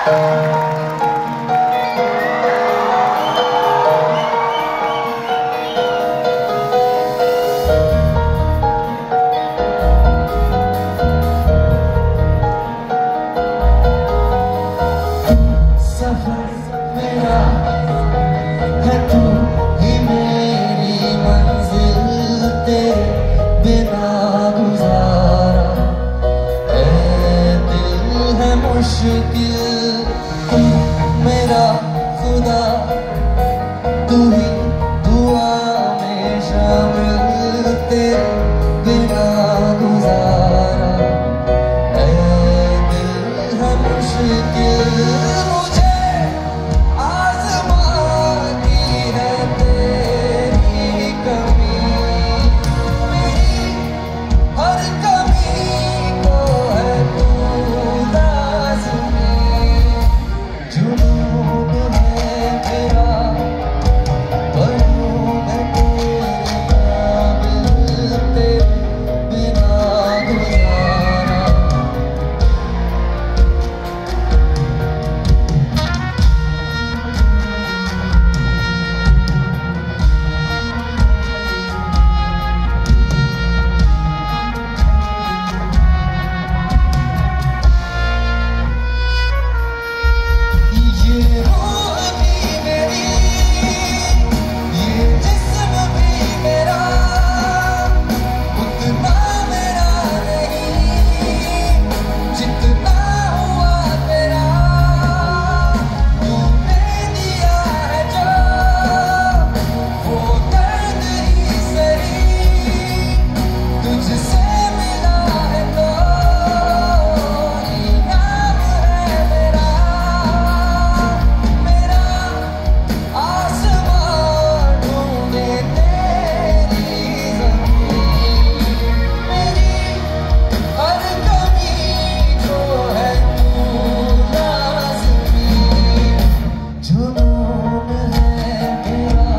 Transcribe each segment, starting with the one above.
मुश्किल तू मेरा खुदा, तू ही दुआ में शामिल, तेरे बिना गुजारा ऐ दिल है मुश्किल। मुझे आज़माती है तेरी कमी, मेरी हर कमी को है तू लाज़मी। जुनून है मेरा बनूं मैं तेरे काबिल, तेरे बिना गुजारा। ये रूह भी मेरी, ये जिस्म भी मेरा, उतना मेरा नहीं जितना हुआ तेरा। तूने दिया है जो वो दर्द ही सही, तुझसे मिला है तो इनाम है मेरा। मेरा आसमां ढूंढे तेरी ज़मीन, मेरी हर कमी को है तू लाज़मी। जुनून है मेरा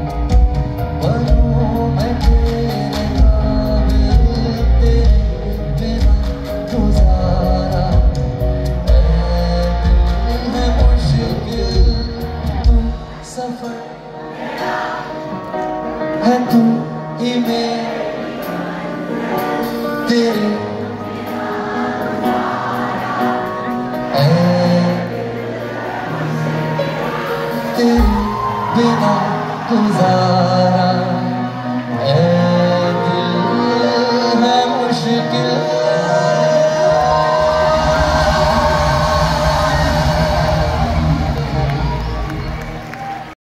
बनूं मैं तेरे काबिल, तेरे बिना गुजारा ऐ दिल है मुश्किल। तू सफर है तू ही मैं तेरे तेरे बिना गुजारा।